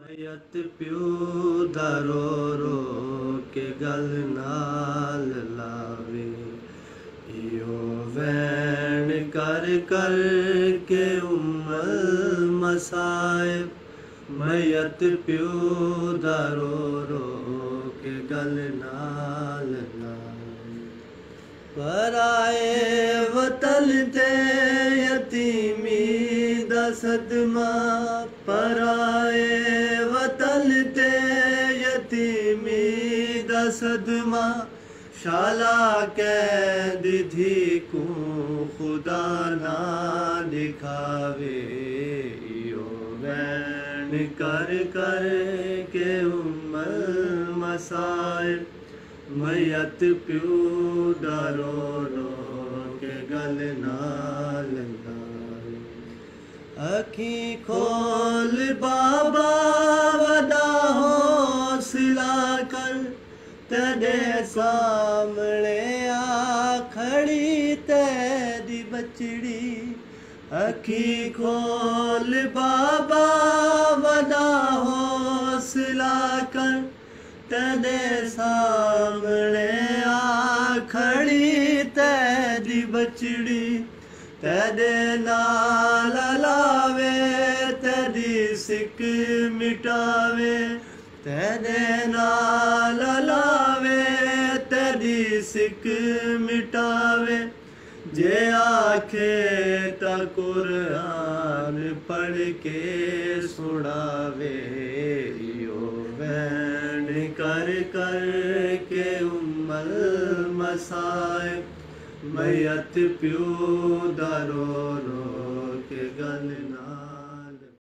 मयत प्यू दा रो रो के गल नाल लावे, इयो वैन कर कर के उम्मल मसाइब। मयत प्यू दा रो के गल नाल लावे, पराए वतन ते यतीमी दा सदमा। पराए वतन ते यतीमी दा सदमा, शाला कैद धी को खुदा ना दिखावे। यो वैन कर कर के उम्मल मसाइब। मयत प्यू दा रो के गल नाल लावे, अखी खोल बाबा वदा हौसला कर, तेरे सामने आ खड़ी तेरी बचड़ी। अखी खोल बाबा वदा हौसला कर, तेरे सामने आ खड़ी तेरी बचड़ी। तेरे नाल लावे तेरी सिक मिटावे, तेरे नाल लावे तेरी सिक मिटावे। जे आखे ता कुरान पढ़ के सुनावे, यो वैन कर कर के उम्मल मसाइब। मयत प्यू दा रो के गल